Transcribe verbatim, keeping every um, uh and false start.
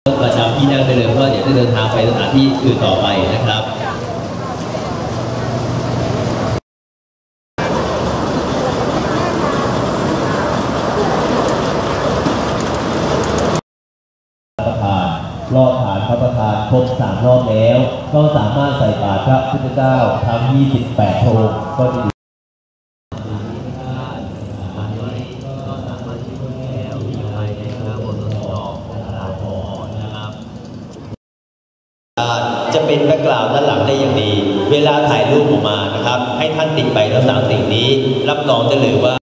ประจำที่นั่งไปเลยเพราะเดี๋ยวจะเดินทางไปสถานที่อื่นต่อไปนะครับรอบฐานพระประธานครบสามรอบแล้วก็สามารถใส่บาตรพระพุทธเจ้าทั้งยี่สิบแปดพระองค์ก็จะดีจะเป็นแบ็คกราวด์ด้านหลังได้อย่างดีเวลาถ่ายรูปออกมานะครับให้ท่านติดไปทั้งสามสิ่งนี้รับรองได้เลยว่า